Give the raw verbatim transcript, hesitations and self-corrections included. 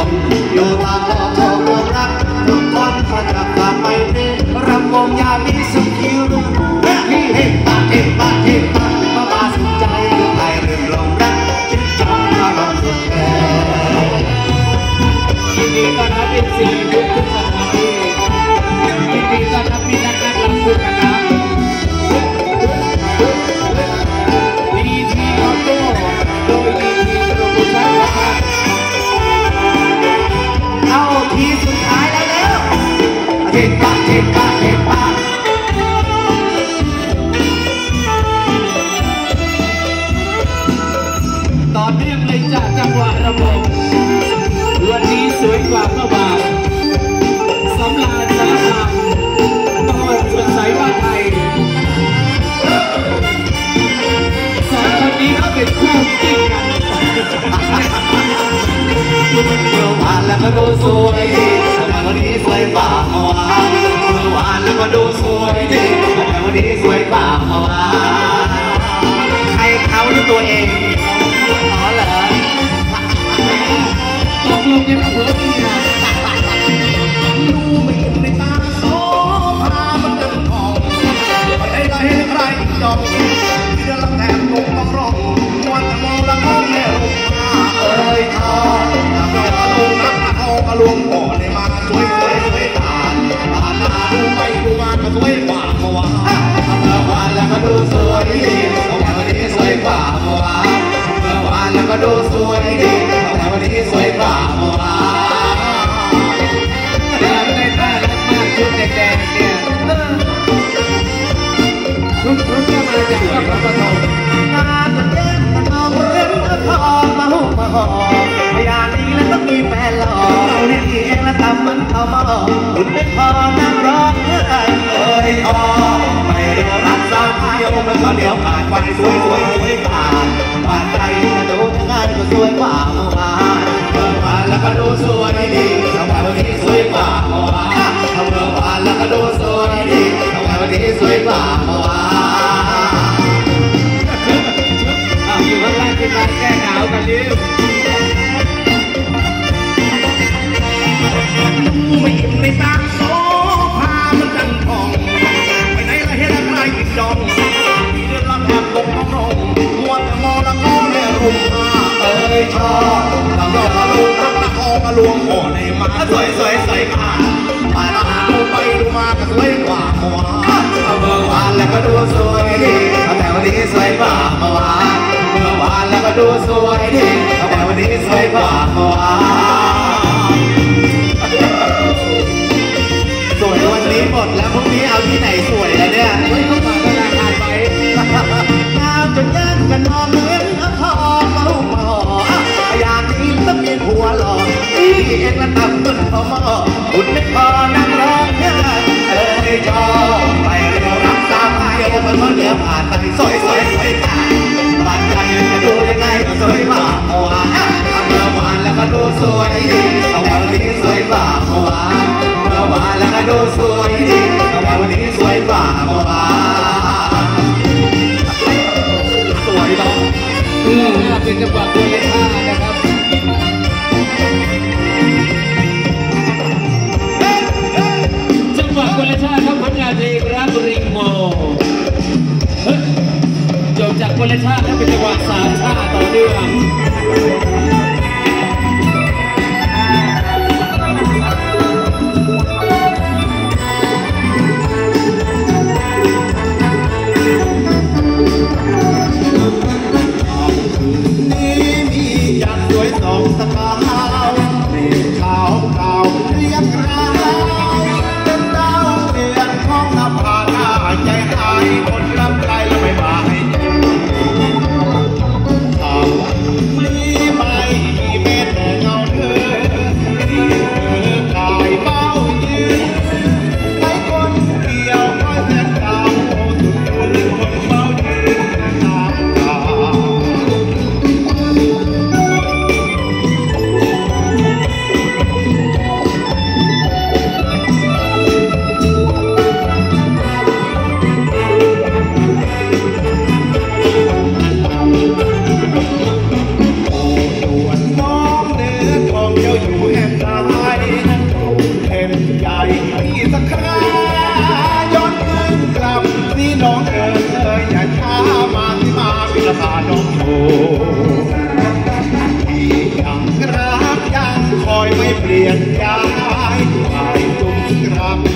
มอยู่ตามโลกโลกความรักทุกคนประจับตาไปนี่รำวงยามีสุขีรุ่งเฮ้เฮ้ปาเฮ้ปาเฮ้ปามาบาสุดใจไอ้เรื่องลงรักจิตจงอารมณ์สุดแก่ยินดีต้อนรับเป็นสี่ทุกทุกสถานที่ยินดีต้อนรับพี่นักการลำพูนกันนะดีทีออโต้โดยดีทีโปรโมชั่นนะครับเอาทีสุดท้ายแล้วแล้วเทปะเทปะเทปะต่อเนื่องเลยจากจังหวะระบบวันนี้สวยกว่าเมื่อวานสำราญสารคามตอนสดใสว่าไทยสองคนนี้เขาเป็นคู่จิ้นกันเมื่อวานแล้วก็ดูสวยดีแต่วันนี้สวยกว่าเมื่อวานเมื่อวานแล้วก็ดูสวยดีแต่วันนี้สวยกว่าเมื่อวานใครเขาที่ตัวเองอ๋อเหรอตกลงยังกับเพื่อนเนี่ยดูไม่เห็นในตาโซ่พามันเดินทองไม่ได้ละเห็นใครจองที่เดินละแถมลงต้องร้องวันมองละมองแนวเอ้ยทองทำให้เราดูนักทองกระลวงก่อนเลยมาสวยสวยสวยตาตาตาดูไปดูมาก็สวยกว่าเมื่อวานเมื่อวานแล้วก็ดูสวยดีแต่วันนี้สวยกว่าเมื่อวานเมื่อวานแล้วก็ดูสวยดีแต่วันนี้สวยกว่าเมื่อวานเราได้ท่ารักมากชุดแดงๆเนี่ยชุดชุดก็มาจากพระปฐมงานจะแย่งกันเอาเรื่องทองมาหุ้มมาห่อพยานนี้แล้วต้องมีแฟนหล่อเราเนี่ยเองแล้วทำมันเขามาคุณไม่พอนั่งร้องเอ้ยเอ้ยอ๋อไม่เดี๋ยวรักสาวเดียวมันก็เดี๋ยวผ่านไปสวยสวยสวยผ่านผ่านใจจะดูยังไงก็สวยกว่าเมื่อวานเมื่อวานแล้วก็ดูสวยดีแต่วันนี้สวยกว่าเมื่อวานเมื่อวานแล้วก็ดูสวยดีแต่วันนี้สวยกว่าเมื่อวานอยู่ข้างล่างที่การแก้หนาวกันยิ้มไม่อิ่มในตาโซ่พามันดันทองไปไหนละเห็นอะไรกินดองมีเรื่องรักแอบตกน้องร้องมัวแต่มองละงองแม่รุ่มมาเอ้ยชอบเราเดี๋ยวมาลูกรักละคอมาลวงโอ้ในมาสวยสวยสวยมาไปละดูไปดูมาก็สวยกว่าเมื่อวานเมื่อวานแล้วก็ดูสวยดีแต่วันนี้สวยกว่าเมื่อวานเมื่อวานแล้วก็ดูสวยดีแต่วันนี้สวยกว่าเมื่อวานสวยวันนี้หมดแล้วพรุ่งนี้เอาที่ไหนสวยแล้วเนี่ยไม่ต้องฝากธนาคารไว้งามจนแย่งกันมองเหมือนน้ำทองมาหุ้มมาห่อพยานนี้ต้องมีผัวหล่อที่เองละตับต้นพอมอคุณไม่พอนั่งร้องเอ้ยจอไปเร็วรักสาวเดียวมันก็เดี๋ยวผ่านไปสวยสวยสวยตาบ้านใจจะดูยังไงก็สวยมากเมื่อวานเมื่อวานแล้วก็ดูสวยดีแต่วันนี้สวยกว่าเมื่อวานเมื่อวานแล้วก็ดูสวยดีแต่วันนี้สวยกว่าเมื่อวานสวยเนาะอืมเป็นจังหวะตัวเลขห้านะครับจังหวะคนละชาติครับผลงานเพลงรักริงโมจบจากคนละชาติแล้วเป็นจังหวะสามชาติต่อเนื่องสองสกาวเรียกขาวขาวเรียกราวเป็นดาวเปลี่ยนของน้ำผาหน้าใจหายคนรับใจแล้วไม่มาให้ขาวมีไม่เม็ดเงาเธอที่เธอกายเฝ้ายืนให้คนเดียวคอยแทนดาวสุดคนคนเฝ้ายืนน้ำตาเปลี่ยนย้ายไปจุ่มกรับ